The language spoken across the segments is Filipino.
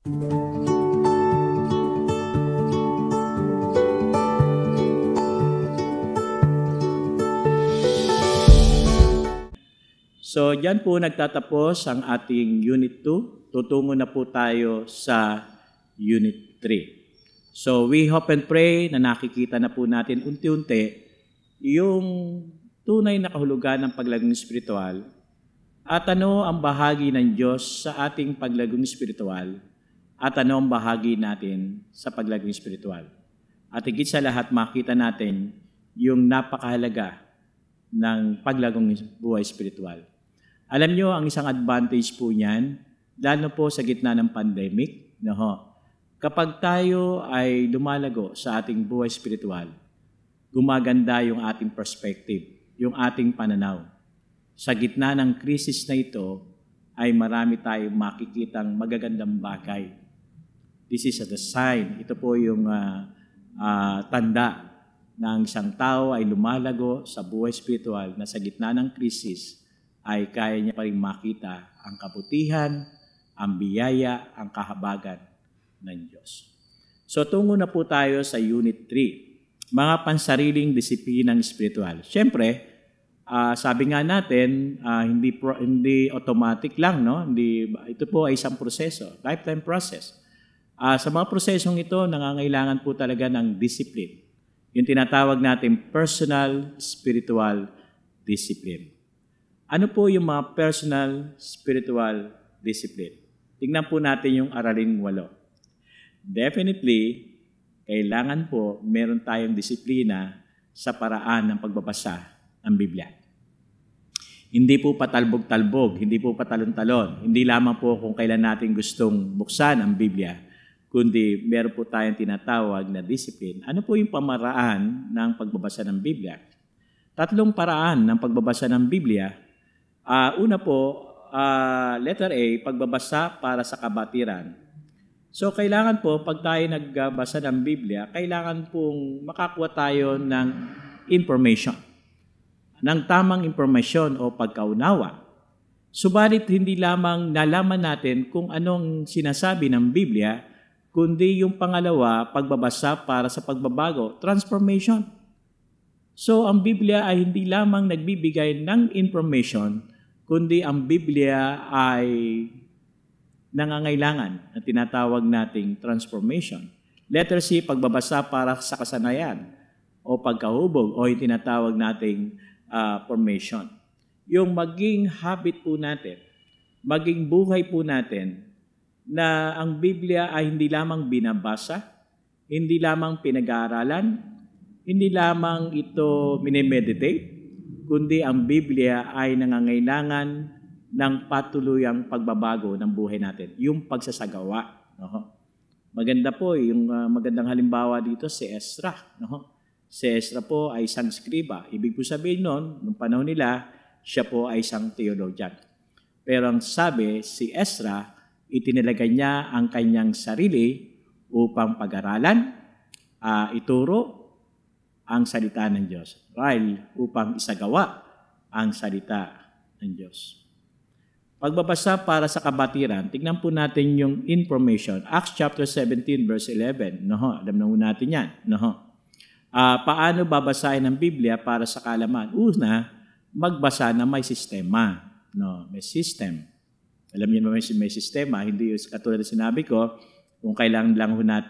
So, dyan po nagtatapos ang ating Unit 2. Tutungo na po tayo sa Unit 3. So, we hope and pray na nakikita na po natin unti-unti yung tunay na kahulugan ng paglagong espiritual at ano ang bahagi ng Diyos sa ating paglagong espiritual at ano ang bahagi natin sa paglagong espiritual. At higit sa lahat, makita natin yung napakahalaga ng paglagong buhay espiritual. Alam nyo, ang isang advantage po niyan, lalo po sa gitna ng pandemic, kapag tayo ay lumalago sa ating buhay espiritual, gumaganda yung ating perspective, yung ating pananaw. Sa gitna ng krisis na ito, ay marami tayong makikitang magagandang bagay. This is the sign. Ito po yung tanda na ang isang tao ay lumalago sa buhay espiritual na sa gitna ng krisis, ay kaya niya pa rin makita ang kabutihan, ang biyaya, ang kahabagan ng Diyos. So, tungo na po tayo sa Unit 3, mga pansariling disiplinang espiritual. Siyempre, sabi nga natin, hindi automatic lang, no? Ito po ay isang proseso, lifetime process. Sa mga prosesong ito, nangangailangan po talaga ng discipline. Yung tinatawag natin personal spiritual discipline. Ano po yung mga personal spiritual discipline? Tingnan po natin yung aralin 8. Definitely, kailangan po meron tayong disiplina sa paraan ng pagbabasa ng Biblia. Hindi po patalbog-talbog, hindi po patalon-talon, hindi lamang po kung kailan natin gustong buksan ang Biblia, kundi meron po tayong tinatawag na discipline. Ano po yung pamaraan ng pagbabasa ng Biblia? 3 paraan ng pagbabasa ng Biblia. Una po, letter A, pagbabasa para sa kabatiran. So, kailangan po, pag tayo nagbasa ng Biblia, kailangan pong makakuha tayo ng information, ng tamang impormasyon o pagkaunawa. Subalit, hindi lamang nalaman natin kung anong sinasabi ng Biblia, kundi yung pangalawa, pagbabasa para sa pagbabago, transformation. So, ang Biblia ay hindi lamang nagbibigay ng information, kundi ang Biblia ay nangangailangan na tinatawag nating transformation. Letter C, pagbabasa para sa kasanayan o pagkahubog o yung tinatawag nating formation. Yung maging habit po natin, maging buhay po natin na ang Biblia ay hindi lamang binabasa, hindi lamang pinag-aaralan, hindi lamang ito minemeditate, kundi ang Biblia ay nangangailangan ng patuluyang pagbabago ng buhay natin, yung pagsasagawa. Maganda po, yung magandang halimbawa dito si Ezra. Si Ezra po ay isang skriba. Ibig po sabihin noon, nung panahon nila, siya po ay isang theologian. Pero ang sabi, si Ezra, itinalaga niya ang kanyang sarili upang pag-aralan, ituro ang salita ng Diyos, upang isagawa ang salita ng Diyos. Pagbabasa para sa kabatiran, tignan po natin yung information. Acts chapter 17 verse 11. Alam na natin yan. Paano babasahin ang Biblia para sa kaalaman? Una, magbasa na may sistema. May system. Alam niyo naman may sistema. Hindi katulad na sinabi ko, kung kailan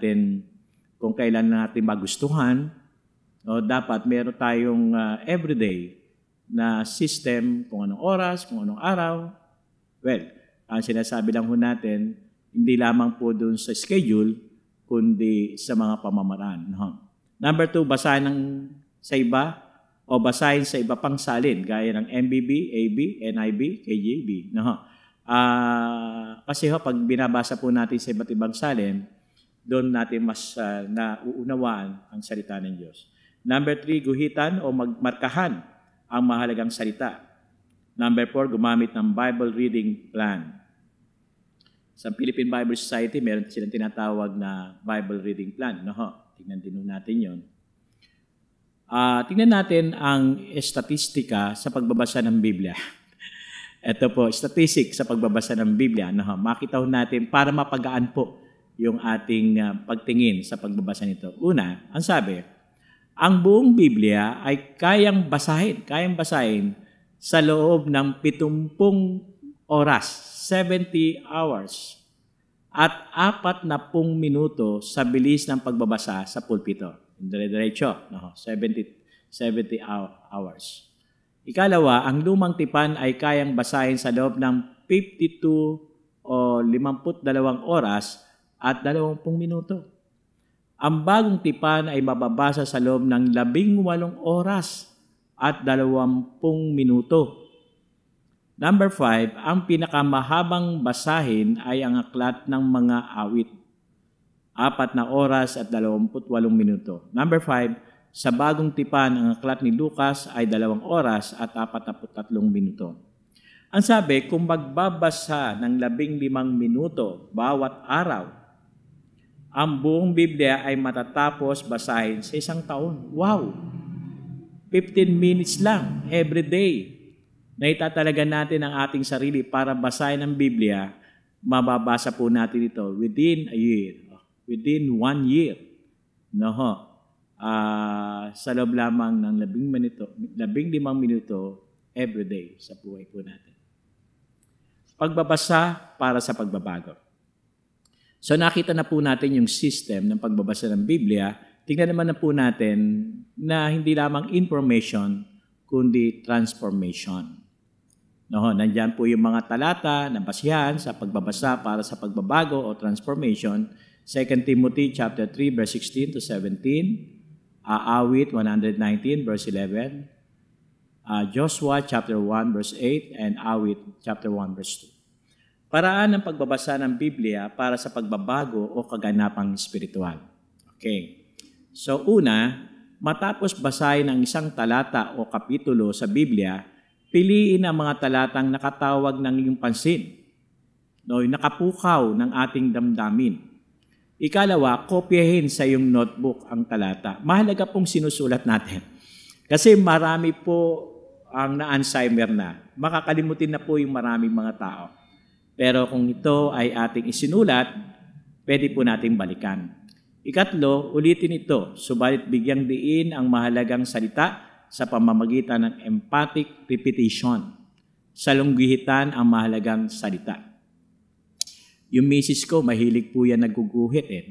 natin magustuhan, dapat meron tayong everyday na system, kung anong oras, kung anong araw. Well, ang sinasabi lang natin, hindi lamang po dun sa schedule, kundi sa mga pamamaraan. Number 2, basahin sa iba o basahin sa iba pang salin, gaya ng MBB, AB, NIV, KJV. Kasi pag binabasa po natin sa iba't ibang salin, doon natin mas nauunawaan ang salita ng Diyos. Number 3, guhitan o magmarkahan ang mahalagang salita. Number 4, gumamit ng Bible reading plan. Sa Philippine Bible Society, meron silang tinatawag na Bible reading plan. Tingnan din natin yun. Tingnan natin ang estatistika sa pagbabasa ng Biblia. Ito po, statistic sa pagbabasa ng Biblia. Makita natin para mapagaan po yung ating pagtingin sa pagbabasa nito. Una, ang sabi, ang buong Biblia ay kayang basahin sa loob ng 70 oras, 70 hours, at 40 minuto sa bilis ng pagbabasa sa pulpito. Dire-diretso, 70 hours. Ikalawa, ang lumang tipan ay kayang basahin sa loob ng 52 o 52 oras at 20 minuto. Ang bagong tipan ay mababasa sa loob ng 18 oras at 20 minuto. Number 5, ang pinakamahabang basahin ay ang aklat ng mga awit. 4 na oras at 28 minuto. Number 5, sa bagong tipan, ang aklat ni Lucas ay 2 oras at 43 minuto. Ang sabi, kung magbabasa ng 15 minuto bawat araw, ang buong Biblia ay matatapos basahin sa isang taon. Wow! 15 minutes lang every day na itatalaga natin ang ating sarili para basahin ang Biblia, mababasa po natin ito within a year. Within 1 year. Sa loob lamang ng 15 minuto every day sa buhay po natin. Pagbabasa para sa pagbabago. So nakita na po natin yung system ng pagbabasa ng Biblia. Tingnan naman na po natin na hindi lamang information, kundi transformation. Nandyan po yung mga talata na basihan sa pagbabasa para sa pagbabago o transformation. 2 Timothy chapter 3 verse 16 to 17, Awit 119 verse 11, Joshua chapter 1 verse 8, and Awit chapter 1 verse 2. Paraan ng pagbabasa ng Biblia para sa pagbabago o kaganapang espiritual. Okay. So una, matapos basahin ang isang talata o kapitulo sa Biblia, piliin ang mga talatang nakatawag ng iyong pansin, nakapukaw ng ating damdamin. Ikalawa, kopyahin sa iyong notebook ang talata. Mahalaga pong sinusulat natin. Kasi marami po ang na-Alzheimer na. Makakalimutin na po yung maraming mga tao. Pero kung ito ay ating isinulat, pwede po nating balikan. Ikatlo, ulitin ito, subalit bigyang diin ang mahalagang salita sa pamamagitan ng emphatic repetition. Salunggihitan ang mahalagang salita. Yung misis ko, mahilig po yan nagguguhit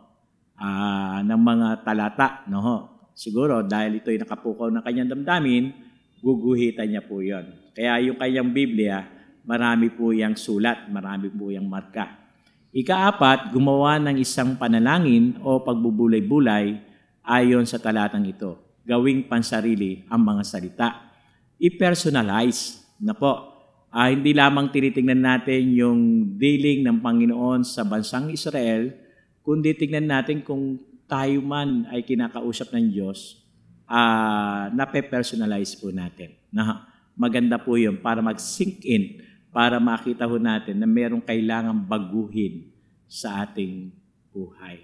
ng mga talata. Siguro dahil ito'y nakapukaw ng kanyang damdamin, guguhitan niya po yon. Kaya yung kanyang Biblia, marami po yang sulat, marami po yang marka. Ika-4, gumawa ng isang panalangin o pagbubulay-bulay ayon sa talatang ito. Gawing pansarili ang mga salita. I-personalize na po. Hindi lamang tinitingnan natin yung dealing ng Panginoon sa bansang Israel, kundi tingnan natin kung tayo man ay kinakausap ng Diyos, nape-personalize po natin. Maganda po yun para mag-sink in, para makita ho natin na merong kailangang baguhin sa ating buhay.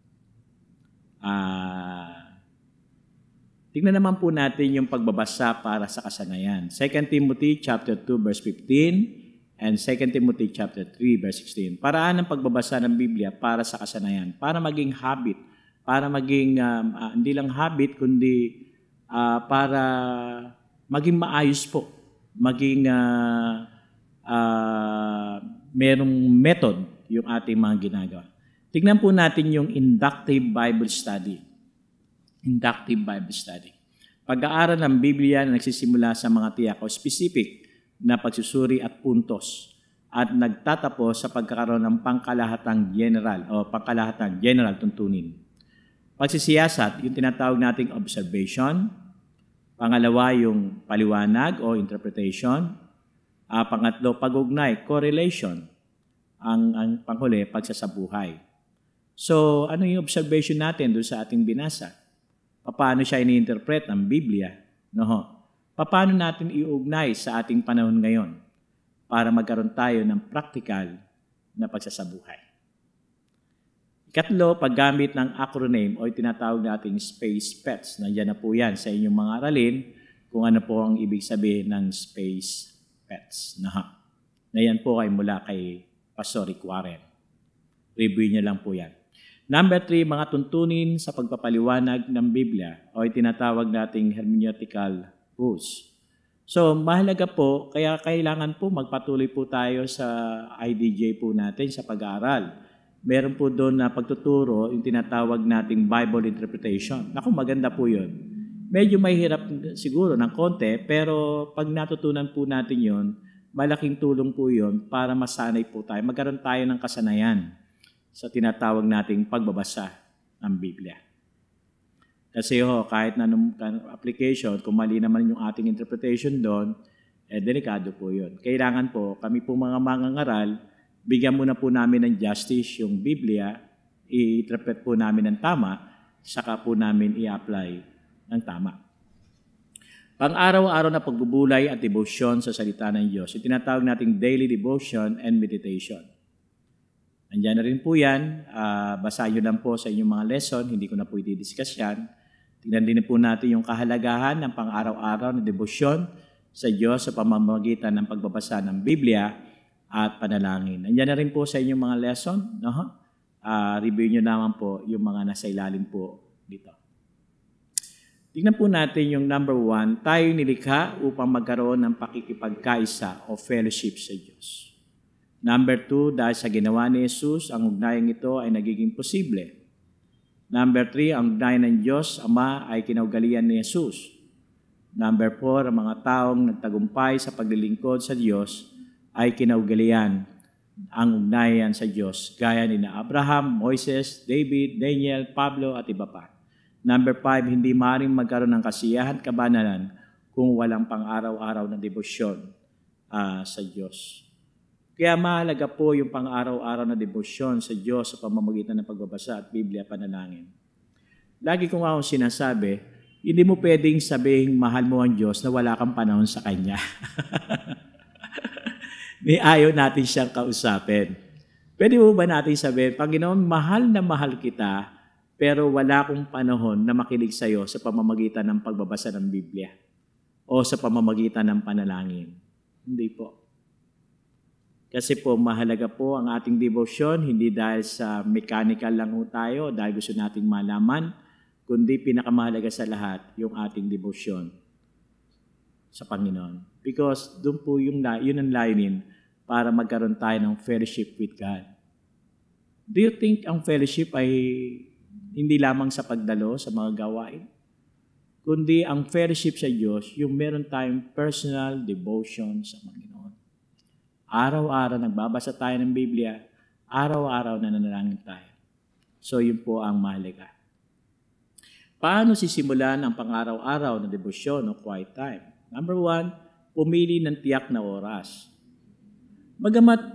Tingnan naman po natin yung pagbabasa para sa kasanayan. 2 Timothy chapter 2 verse 15 and 2 Timothy chapter 3 verse 16. Paraan ng pagbabasa ng Biblia para sa kasanayan, para maging habit, para maging hindi lang habit kundi para maging maayos po, maging merong method yung ating mga ginagawa. Tignan po natin yung inductive Bible study. Inductive Bible study. Pag-aaral ng Biblia na nagsisimula sa mga tiyak o specific na pagsusuri at puntos at nagtatapos sa pagkakaroon ng pangkalahatang general tuntunin. Pagsisiyasat, yung tinatawag nating observation. Pangalawa, yung paliwanag o interpretation. Pangatlo, pag-ugnay, correlation. Ang panghuli, pagsasabuhay. So, ano yung observation natin doon sa ating binasa? Paano siya ini-interpret ng Biblia? Paano natin iugnay sa ating panahon ngayon para magkaroon tayo ng practical na pagsasabuhay? Ikatlo, paggamit ng acronym o tinatawag nating space pets. Nandiyan na po yan sa inyong mga aralin kung ano po ang ibig sabihin ng space pets. Na yan po ay mula kay Pastor Rick Warren. Review niyo lang po yan. Number 3, mga tuntunin sa pagpapaliwanag ng Biblia o tinatawag nating hermeneutical rules. So, mahalaga po, kaya kailangan po magpatuloy po tayo sa IDJ po natin sa pag-aaral. Meron po doon na pagtuturo, yung tinatawag nating Bible interpretation. Naku, maganda po yun. Medyo mahirap siguro ng konti, pero pag natutunan po natin yun, malaking tulong po yun para masanay po tayo. Magkaroon tayo ng kasanayan sa tinatawag nating pagbabasa ng Biblia. Kasi kahit na anong application, kung mali naman yung ating interpretation doon, delikado po yun. Kailangan po, kami po mga mangangaral, bigyan muna po namin ng justice yung Biblia, i-interpret po namin ng tama, saka po namin i-apply ng tama. Pang-araw-araw na pagbubulay at devotion sa salita ng Diyos, yung tinatawag nating daily devotion and meditation. Nandiyan na rin po yan, basahin nyo lang po sa inyong mga lesson, hindi ko na po i-discuss yan. Tingnan din po natin yung kahalagahan ng pang-araw-araw na debosyon sa Diyos sa pamamagitan ng pagbabasa ng Biblia at panalangin. Nandiyan na rin po sa inyong mga lesson. Review nyo naman po yung mga nasa ilalim po dito. Tingnan po natin yung number 1, tayo nilikha upang magkaroon ng pakikipagkaisa o fellowship sa Diyos. Number 2, dahil sa ginawa ni Jesus, ang ugnayang ito ay nagiging posible. Number 3, ang ugnayan ng Diyos, Ama, ay kinaugalian ni Jesus. Number 4, ang mga taong nagtagumpay sa paglilingkod sa Diyos ay kinaugalian ang ugnayan sa Diyos, gaya ni Abraham, Moises, David, Daniel, Pablo, at iba pa. Number 5, hindi maaaring magkaroon ng kasiyahan, kabanalan kung walang pang-araw-araw na debosyon sa Diyos. Kaya mahalaga po yung pang-araw-araw na debosyon sa Diyos sa pamamagitan ng pagbabasa at Biblia panalangin. Lagi ko nga akong sinasabi, hindi mo pwedeng sabihin mahal mo ang Diyos na wala kang panahon sa Kanya. May ayaw natin siyang kausapin. Pwede mo ba natin sabihin, Panginoon, mahal na mahal kita, pero wala akong panahon na makinig sa iyo sa pamamagitan ng pagbabasa ng Biblia o sa pamamagitan ng panalangin. Hindi po. Kasi po, mahalaga po ang ating devotion, hindi dahil sa mechanical lang tayo, dahil gusto nating malaman, kundi pinakamahalaga sa lahat, yung ating devotion sa Panginoon. Because doon po yun ang layunin para magkaroon tayo ng fellowship with God. Do you think ang fellowship ay hindi lamang sa pagdalo sa mga gawain? Kundi ang fellowship sa Diyos, yung meron tayong personal devotion sa Panginoon. Araw-araw nagbabasa tayo ng Biblia, araw-araw nananalangin tayo. So yun po ang mahalaga. Paano sisimulan ang pang-araw-araw na debosyon o quiet time? Number 1, pumili ng tiyak na oras. Bagamat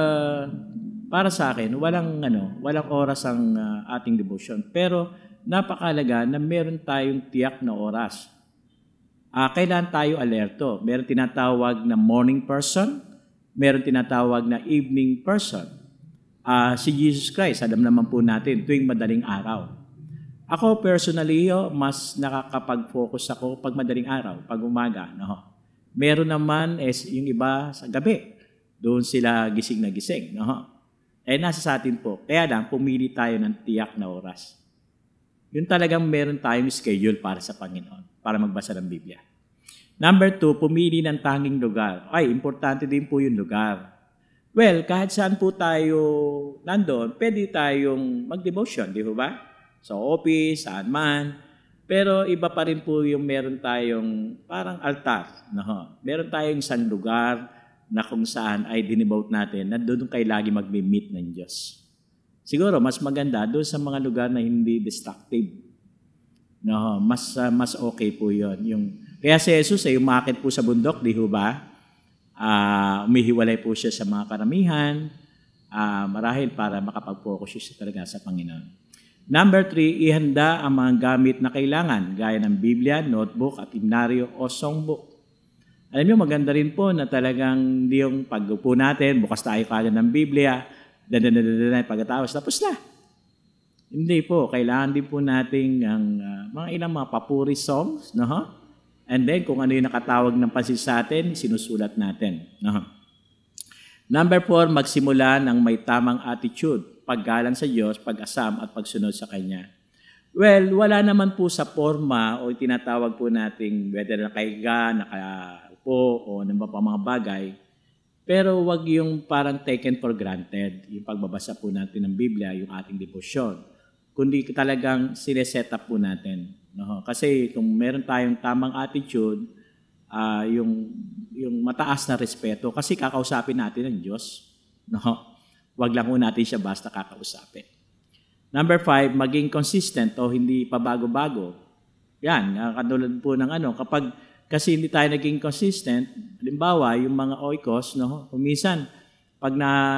para sa akin, walang oras ang ating debosyon. Pero napakahalaga na meron tayong tiyak na oras. Kailan tayo alerto? Meron tinatawag na morning person, meron tinatawag na evening person. Si Jesus Christ, alam naman po natin, tuwing madaling araw. Ako personally, mas nakakapag-focus ako pag madaling araw, pag umaga. No? Meron naman yung iba sa gabi. Doon sila gising na gising. No? Nasa sa atin po. Kaya lang, pumili tayo ng tiyak na oras. Yun talagang meron tayong schedule para sa Panginoon, para magbasa ng Biblia. Number 2, pumili ng tanging lugar. Importante din po yung lugar. Well, kahit saan po tayo nandoon, pwede tayong mag-devotion, di ba? Sa office, saan man. Pero iba pa rin po yung meron tayong parang altar. No? Meron tayong isang lugar na kung saan ay dinivote natin na doon kayo lagi mag-meet ng Diyos. Siguro, mas maganda doon sa mga lugar na hindi destructive. No? Mas okay po yun. Kaya si Jesus ay umakit po sa bundok, di ba? Umihiwalay po siya sa mga karamihan, marahil para makapag-focus siya talaga sa Panginoon. Number 3, ihanda ang mga gamit na kailangan, gaya ng Biblia, notebook, at himnaryo o songbook. Alam niyo, maganda rin po na talagang yung pag-upo natin, bukas tayo kagad ng Biblia, pagkatapos, tapos na. Hindi po, kailangan din po natin ang mga ilang mga papuri songs, no? And then, kung ano yung nakatawag ng pansin sa atin, sinusulat natin. No? Number 4, magsimula ng may tamang attitude paggalang sa Diyos, pag-asam at pagsunod sa Kanya. Well, wala naman po sa forma o tinatawag po nating whether nakahiga, nakaupo o ano ba pa mga bagay. Pero wag yung parang taken for granted, yung pagbabasa po natin ng Biblia, yung ating devotion. Kundi talagang sineset up po natin. No? Kasi kung meron tayong tamang attitude, yung mataas na respeto, kasi kakausapin natin ng Diyos. No? Wag lang po natin siya basta kakausapin. Number 5, maging consistent o hindi pabago-bago. Yan, katulad po ng kapag kasi hindi tayo naging consistent, halimbawa, yung mga oikos, no, minsan, pag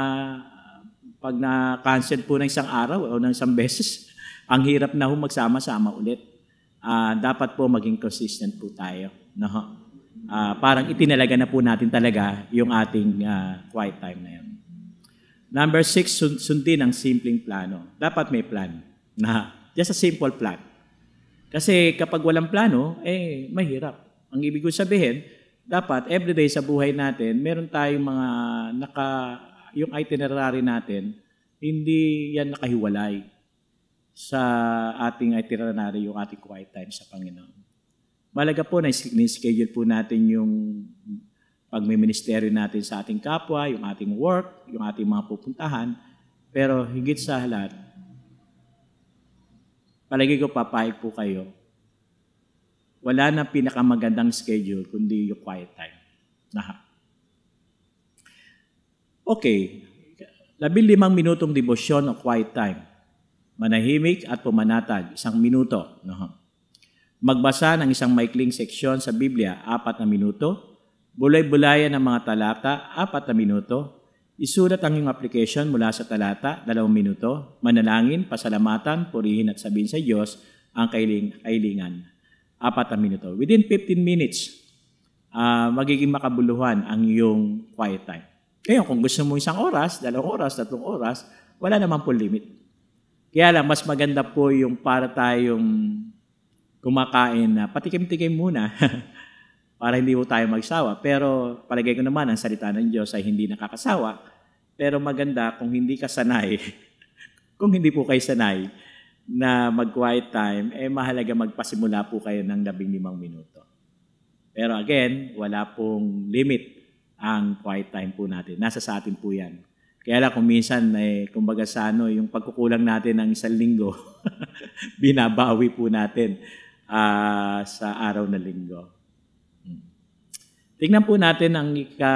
na-cancel po ng isang araw o ng isang beses, ang hirap na magsama-sama ulit. Dapat po maging consistent po tayo. No? Parang itinalaga na po natin talaga yung ating quiet time na yun. Number 6, sundin ang simpleng plano. Dapat may plan. Just a simple plan. Kasi kapag walang plano, mahirap. Ang ibig ko sabihin, dapat everyday sa buhay natin, meron tayong mga yung itinerary natin, hindi yan nakahiwalay sa ating itinerary, yung ating quiet time sa Panginoon. Malaga po na schedule po natin yung pagmiministeryo natin sa ating kapwa, yung ating work, yung ating mga pupuntahan, pero higit sa lahat, palagi ko papayag po kayo, wala na pinakamagandang schedule kundi yung quiet time. Okay. 15 minutong devotion o quiet time. Manahimik at pumanatag, 1 minuto. Magbasa ng isang maikling seksyon sa Biblia, 4 na minuto. Bulay-bulayan ng mga talata, 4 na minuto. Isulat ang iyong application mula sa talata, 2 minuto. Manalangin, pasalamatan, purihin at sabihin sa Diyos ang kailingan. 4 na minuto. Within 15 minutes, magiging makabuluhan ang iyong quiet time. Kaya kung gusto mo 1 oras, 2 oras, 3 oras, wala naman po limit. Kaya lang, mas maganda po yung para tayong kumakain na patikim-tikim muna para hindi po tayo magsawa. Pero palagay ko naman, ang salita ng Diyos ay hindi nakakasawa. Pero maganda kung hindi ka sanay, kung hindi po kayo sanay, na mag-quiet time, mahalaga magpasimula po kayo ng 15 minuto. Pero again, wala pong limit ang quiet time po natin. Nasa sa atin po yan. Kaya lang kung minsan, kumbaga sa yung pagkukulang natin ng 1 linggo, binabawi po natin sa araw na linggo. Tingnan po natin ang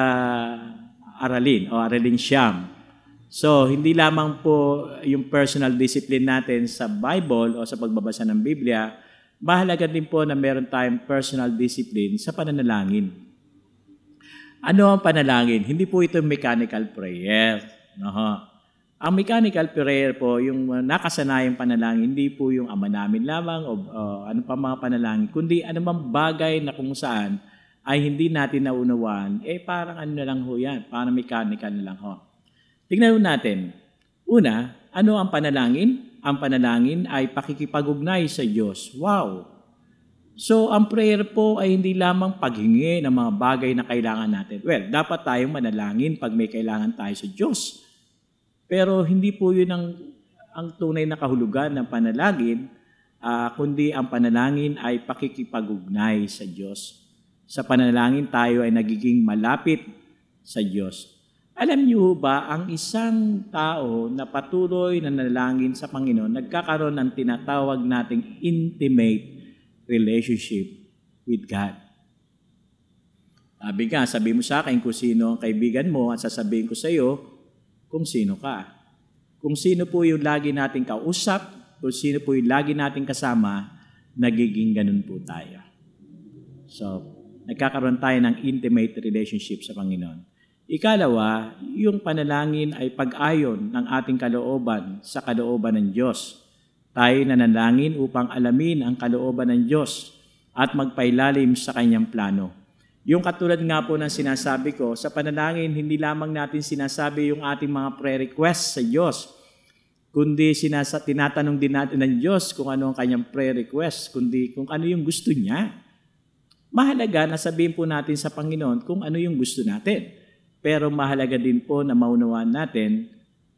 aralin siyam. So, hindi lamang po yung personal discipline natin sa Bible o sa pagbabasa ng Biblia, mahalaga din po na meron tayong personal discipline sa pananalangin. Ano ang panalangin? Hindi po ito mechanical prayer. Ang mechanical prayer po, yung nakasanayang panalangin, hindi po yung Ama namin lamang o ano pa mga panalangin, kundi anumang bagay na kung saan ay hindi natin naunawaan, parang ano na lang ho yan, parang mechanical na lang ho. Tingnan natin. Una, ano ang panalangin? Ang panalangin ay pakikipag-ugnay sa Diyos. Wow! So, ang prayer po ay hindi lamang paghingi ng mga bagay na kailangan natin. Well, dapat tayong manalangin pag may kailangan tayo sa Diyos. Pero hindi po yun ang tunay na kahulugan ng panalangin, kundi ang panalangin ay pakikipag-ugnay sa Diyos. Sa panalangin tayo ay nagiging malapit sa Diyos. Alam niyo ba, ang isang tao na patuloy na nanalangin sa Panginoon, nagkakaroon ng tinatawag nating intimate relationship with God. Sabi mo sa akin kung sino ang kaibigan mo at sasabihin ko sa iyo kung sino ka. Kung sino po yung lagi nating kausap, kung sino po yung lagi nating kasama, nagiging ganun po tayo. So, nagkakaroon tayo ng intimate relationship sa Panginoon. Ikalawa, yung panalangin ay pag-ayon ng ating kalooban sa kalooban ng Diyos. Tayo nanalangin upang alamin ang kalooban ng Diyos at magpailalim sa Kanyang plano. Yung katulad nga po ng sinasabi ko, sa panalangin, hindi lamang natin sinasabi yung ating mga prayer requests sa Diyos, kundi tinatanong din natin ng Diyos kung ano ang Kanyang prayer request, kundi kung ano yung gusto niya. Mahalaga na sabihin po natin sa Panginoon kung ano yung gusto natin. Pero mahalaga din po na maunawaan natin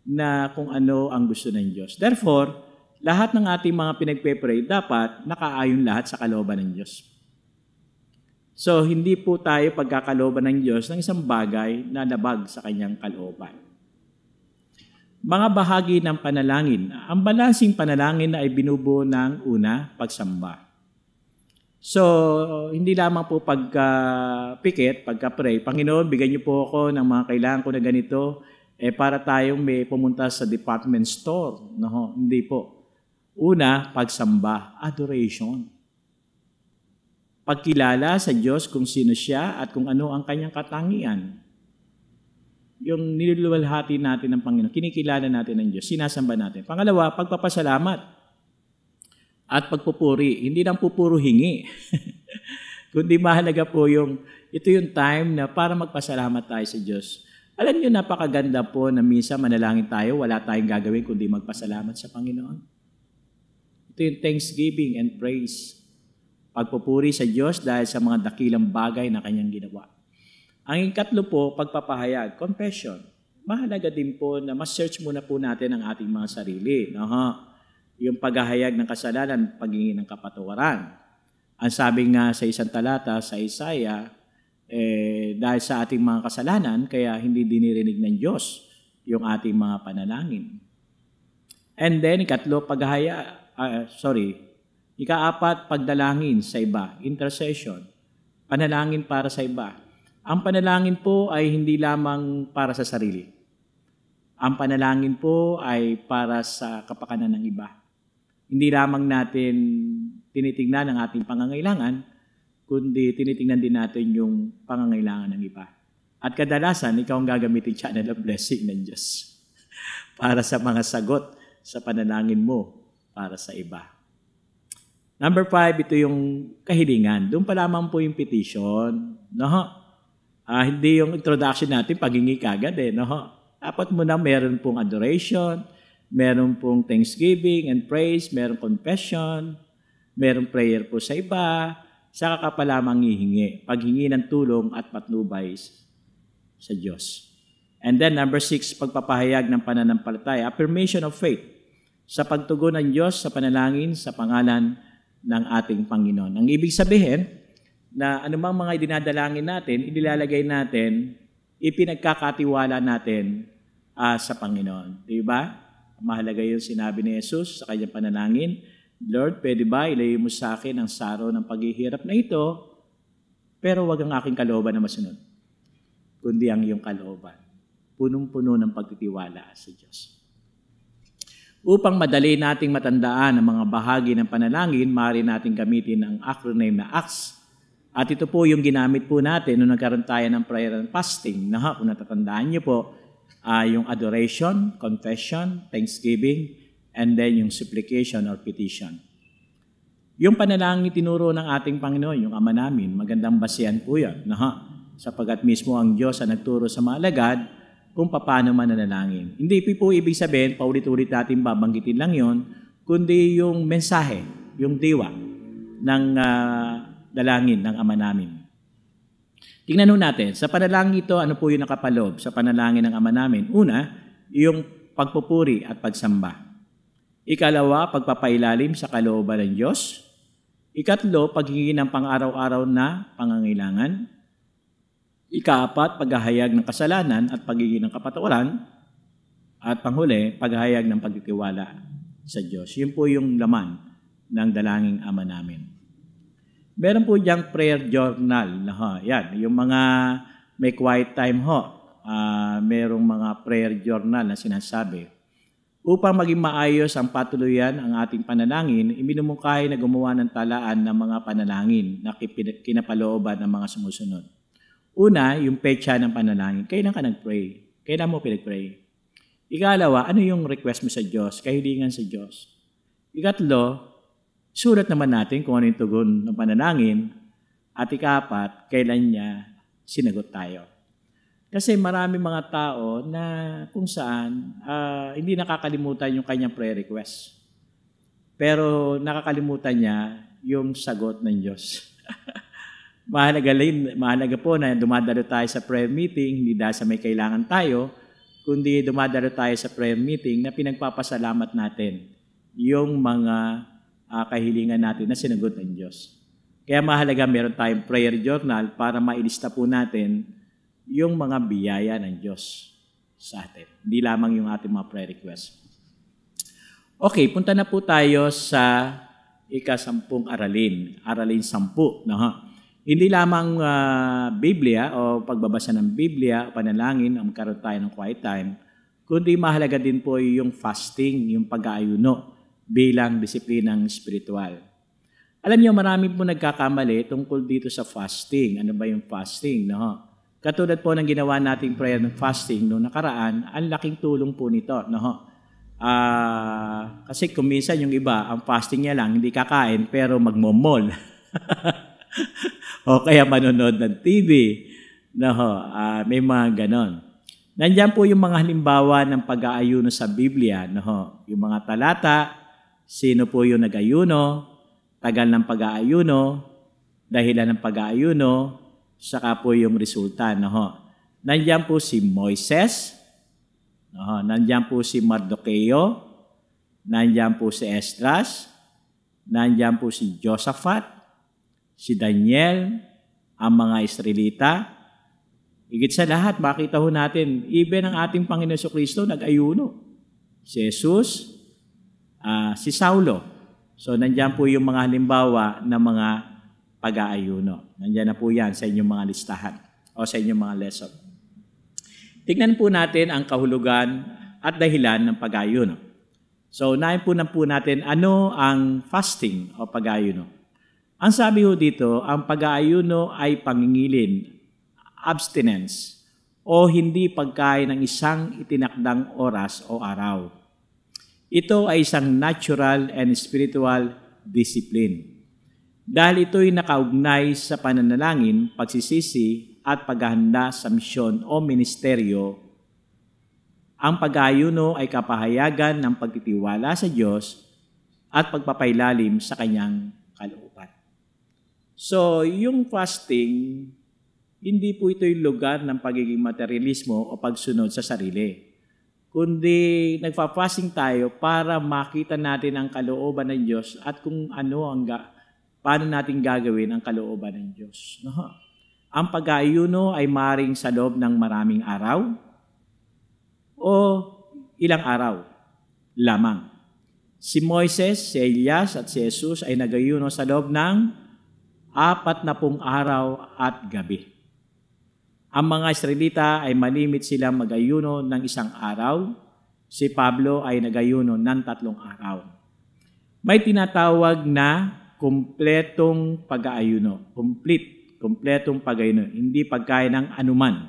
na kung ano ang gusto ng Diyos. Therefore, lahat ng ating mga pinagpe-pray dapat nakaayon lahat sa kalooban ng Diyos. So, hindi po tayo pagkakalooban ng Diyos ng isang bagay na labag sa kanyang kalooban. Mga bahagi ng panalangin. Ang balansing panalangin ay binubuo ng una, pagsamba. So, hindi lamang po pagka-pikit, pagka-pray, Panginoon, bigyan niyo po ako ng mga kailangan ko na ganito, para tayong may pumunta sa department store. No, hindi po. Una, pagsamba, adoration. Pagkilala sa Diyos kung sino siya at kung ano ang kanyang katangian. Yung niluluwalhati natin ng Panginoon, kinikilala natin ng Diyos, sinasamba natin. Pangalawa, pagpapasalamat at pagpupuri. Hindi lang po puro hingi. Kundi mahalaga po ito yung time na para magpasalamat tayo sa Diyos. Alam niyo, napakaganda po na minsan manalangin tayo, wala tayong gagawin kundi magpasalamat sa Panginoon. Ito yung thanksgiving and praise. Pagpupuri sa Diyos dahil sa mga dakilang bagay na kanyang ginawa. Ang ikatlo po, pagpapahayag, confession. Mahalaga din po na mas-search muna po natin ang ating mga sarili. Yung paghahayag ng kasalanan, paghingi ng kapatawaran. Ang sabi nga sa isang talata sa Isaiah, dahil sa ating mga kasalanan, kaya hindi dinirinig ng Diyos yung ating mga panalangin. And then, ikaapat, pagdalangin sa iba, intercession, panalangin para sa iba. Ang panalangin po ay hindi lamang para sa sarili. Ang panalangin po ay para sa kapakanan ng iba. Hindi lamang natin tinitingnan ang ating pangangailangan, kundi tinitingnan din natin yung pangangailangan ng iba. At kadalasan, ikaw ang gagamitin channel of blessing ng Diyos para sa mga sagot sa panalangin mo para sa iba. Number 5, ito yung kahilingan. Doon pa lamang po yung petition. Hindi yung introduction natin, paghingi kagad Dapat muna meron pong adoration, meron pong thanksgiving and praise, meron confession, meron prayer po sa iba, saka ka pa lamang hihingi. Paghingi ng tulong at patnubay sa Diyos. And then number 6, pagpapahayag ng pananampalataya, affirmation of faith, sa pagtugon ng Diyos sa panalangin sa pangalan ng ating Panginoon. Ang ibig sabihin, na anumang mga dinadalangin natin, inilalagay natin, ipinagkakatiwala natin sa Panginoon. Diba? Mahalaga yung sinabi ni Jesus sa kanyang panalangin, Lord, pwede ba ilayo mo sa akin ang saro ng paghihirap na ito, pero wag ang aking kalooban na masunod, kundi ang iyong kalooban. Punong-puno ng pagtitiwala sa Diyos. Upang madali nating matandaan ang mga bahagi ng panalangin, maaari nating gamitin ang acronym na ACTS. At ito po yung ginamit po natin nung nagkaroon tayo ng prayer and fasting. Kung natatandaan niyo po, yung adoration, confession, thanksgiving, and then yung supplication or petition. Yung panalangin tinuro ng ating Panginoon, yung Ama namin, magandang basihan po yan. Sapagat mismo ang Diyos ang nagturo sa mga alagad kung paano mananalangin. Hindi po ibig sabihin, paulit-ulit natin babanggitin lang yon, kundi yung mensahe, yung diwa ng dalangin ng Ama namin. Tingnan natin, sa panalangin ito, ano po yung nakapaloob sa panalangin ng Ama namin? Una, yung pagpupuri at pagsamba. Ikalawa, pagpapailalim sa kalooban ng Diyos. Ikatlo, paghingi ng pang-araw-araw na pangangailangan. Ikaapat, paghahayag ng kasalanan at paghingi ng kapatawaran. At panghuli, paghahayag ng pagtitiwala sa Diyos. Yun po yung laman ng dalangin Ama namin. Meron po diyang prayer journal. Yan, yung mga may quiet time merong mga prayer journal na sinasabi. Upang maging maayos ang patuluyan ang ating panalangin, iminumungkahi na gumawa ng talaan ng mga panalangin na kinapalooban ng mga sumusunod. Una, yung petsa ng panalangin. Kailan ka nag-pray? Kailan mo pinag-pray? Ikalawa, ano yung request mo sa Diyos? Kahilingan sa Diyos. Ikatlo, sulat naman natin kung ano yung tugon ng panalangin. At ikapat, kailan niya sinagot tayo. Kasi marami mga tao na kung saan hindi nakakalimutan yung kanyang prayer request. Pero nakakalimutan niya yung sagot ng Diyos. Mahalaga po na dumadalo tayo sa prayer meeting, hindi dahil sa may kailangan tayo, kundi dumadalo tayo sa prayer meeting na pinagpapasalamat natin yung mga kahilingan natin na sinagot ng Diyos. Kaya mahalaga meron tayong prayer journal para mailista po natin yung mga biyaya ng Diyos sa atin. Hindi lamang yung ating mga prayer request. Okay, punta na po tayo sa ika-10 aralin. Aralin 10. No? Hindi lamang Biblia o pagbabasa ng Biblia o panalangin ang magkaroon tayo ng quiet time, kundi mahalaga din po yung fasting, yung pag-aayuno bilang disiplinang spiritual. Alam niyo, marami po nagkakamali tungkol dito sa fasting. Ano ba yung fasting? No? Katulad po ng ginawa nating prayer ng fasting noong nakaraan, ang laking tulong po nito. No? Kasi kung minsan yung iba, ang fasting niya lang, hindi kakain, pero magmomol. O kaya manonood ng TV. No? May mga ganon. Nandiyan po yung mga halimbawa ng pag-aayuno sa Biblia. No? Yung mga talata, sino po yung nag-ayuno, tagal ng pag-aayuno, dahilan ng pag-aayuno, saka po yung resulta. No? Nandiyan po si Moises, no? Nandiyan po si Mardoqueo, nandiyan po si Esdras, nandiyan po si Josaphat, si Daniel, ang mga Israelita. Higit sa lahat, makita ho natin, even ang ating Panginoon Jesucristo nag-ayuno. Si Jesus, si Saulo. So, nandiyan po yung mga halimbawa ng mga pag-aayuno. Nandiyan na po yan sa inyong mga listahan o sa inyong mga lesson. Tignan po natin ang kahulugan at dahilan ng pag-aayuno. So, unahin po natin ano ang fasting o pag-aayuno. Ang sabi ho dito, ang pag-aayuno ay pangingilin, abstinence, o hindi pagkain ng isang itinakdang oras o araw. Ito ay isang natural and spiritual discipline. Dahil ito'y nakaugnay sa pananalangin, pagsisisi, at paghahanda sa misyon o ministeryo, ang pag-aayuno ay kapahayagan ng pagtitiwala sa Diyos at pagpapailalim sa Kanyang kalooban. So, yung fasting, hindi po ito yung lugar ng pagiging materialismo o pagsunod sa sarili. Kundi nagpa-fasting tayo para makita natin ang kalooban ng Diyos at kung ano paano natin gagawin ang kalooban ng Diyos. No? Ang pag-aayuno ay maaaring sa loob ng maraming araw o ilang araw lamang. Si Moises, si Elias at si Jesus ay nag-ayuno sa loob ng 40 araw at gabi. Ang mga Israelita ay malimit silang mag-ayuno ng 1 araw. Si Pablo ay nag-ayuno ng 3 araw. May tinatawag na kumpletong pag-aayuno. Kumpletong pag-aayuno. Hindi pagkain ng anuman.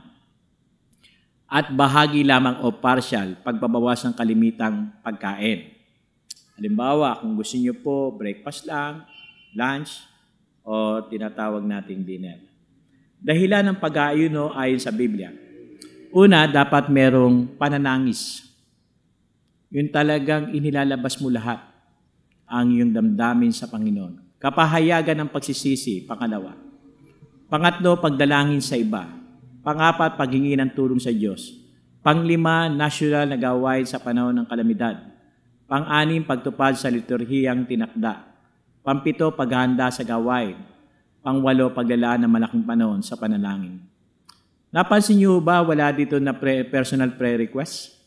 At bahagi lamang o partial, pagbabawas ng kalimitang pagkain. Halimbawa, kung gusto niyo po, breakfast lang, lunch, o tinatawag nating dinner. Dahilan ng pag-aayuno ayon sa Biblia. Una, dapat merong pananangis. Yun talagang inilalabas mo lahat ang iyong damdamin sa Panginoon. Kapahayagan ng pagsisisi, pangalawa. Pangatlo, pagdalangin sa iba. Pangapat, paghingi ng tulong sa Diyos. Panglima, nasyonal na gawain sa panahon ng kalamidad. Pang-anim, pagtupad sa liturhiyang tinakda. Pampito, paghahanda sa gawain. Pangwalo, paglalaan ng malaking panahon sa panalangin. Napansin niyo ba wala dito na personal prayer request?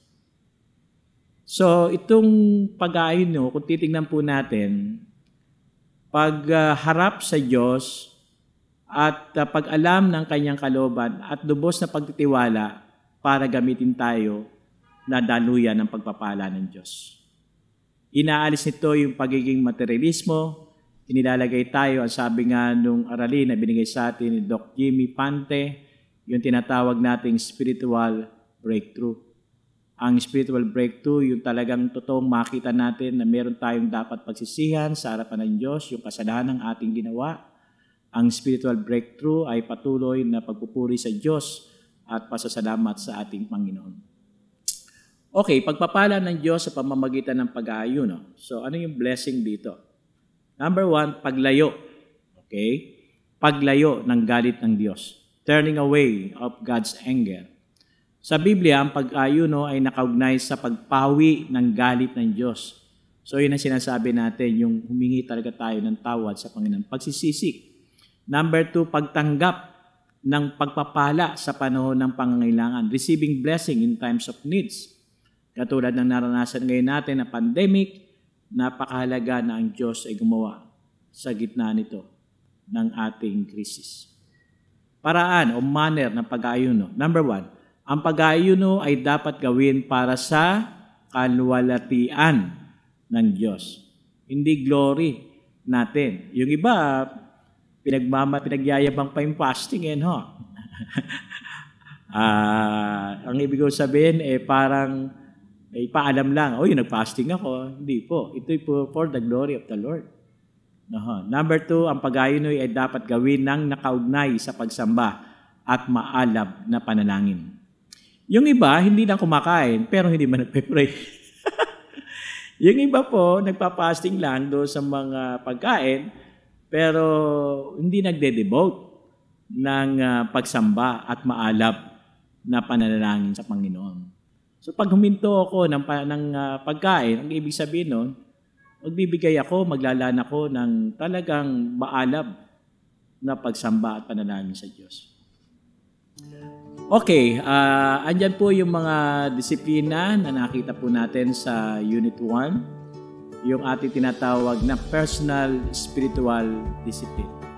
So, itong pag-aayuno, kung titingnan po natin, pagharap sa Diyos at pag-alam ng Kanyang kalooban at lubos na pagtitiwala para gamitin tayo na daluyan ng pagpapala ng Diyos. Inaalis nito yung pagiging materialismo, inilalagay tayo, ang sabi nga nung aralin na binigay sa atin ni Doc Jimmy Pante, yung tinatawag nating spiritual breakthrough. Ang spiritual breakthrough, yung talagang totoong makita natin na meron tayong dapat pagsisihan sa harapan ng Diyos, yung kasalanan ng ating ginawa. Ang spiritual breakthrough ay patuloy na pagpupuri sa Diyos at pasasalamat sa ating Panginoon. Okay, pagpapala ng Diyos sa pamamagitan ng pag-aayuno. So, ano yung blessing dito? Number 1, paglayo. Okay? Paglayo ng galit ng Diyos. Turning away of God's anger. Sa Biblia, ang pag-ayuno ay nakaugnay sa pagpawi ng galit ng Diyos. So yun ang sinasabi natin, yung humingi talaga tayo ng tawad sa Panginoon. Pagsisisi. Number 2, pagtanggap ng pagpapala sa panahon ng pangangailangan. Receiving blessing in times of needs. Katulad ng naranasan ngayon natin na pandemic, napakahalaga na ang Diyos ay gumawa sa gitna nito ng ating krisis. Paraan o manner ng pag-aayuno. Number 1, ang pag-aayuno ay dapat gawin para sa kaluwalhatian ng Diyos. Hindi glory natin. Yung iba, pinagyayabang pa yung fasting, ang ibig ko sabihin, parang paalam lang, nag-fasting ako. Hindi po. Ito'y po for the glory of the Lord. Number 2, ang pag-aayuno ay dapat gawin ng nakaugnay sa pagsamba at maalab na panalangin. Yung iba, hindi lang kumakain, pero hindi man nagpe-pray. Yung iba po, nagpa-fasting lang doon sa mga pagkain, pero hindi nagde-devote ng pagsamba at maalab na pananalangin sa Panginoon. So pag huminto ako ng pagkain, ang ibig sabihin nun, magbibigay ako, maglalaan ako ng talagang maalab na pagsamba at panalangin sa Diyos. Okay, andyan po yung mga disiplina na nakita po natin sa Unit 1, yung ating tinatawag na personal spiritual discipline.